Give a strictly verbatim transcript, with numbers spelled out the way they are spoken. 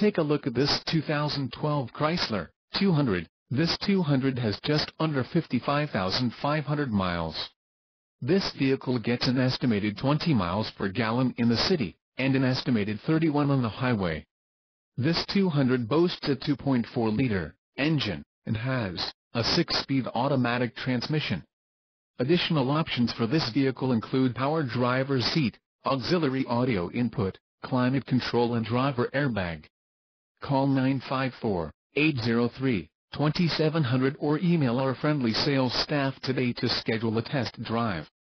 take a look at this two thousand twelve Chrysler two hundred. This two hundred has just under fifty-five thousand five hundred miles. This vehicle gets an estimated twenty miles per gallon in the city, and an estimated thirty-one on the highway. This two hundred boasts a two point four liter engine, and has a six-speed automatic transmission. Additional options for this vehicle include power driver's seat, auxiliary audio input, climate control and driver airbag. Call nine five four, eight zero three, two seven zero zero or email our friendly sales staff today to schedule a test drive.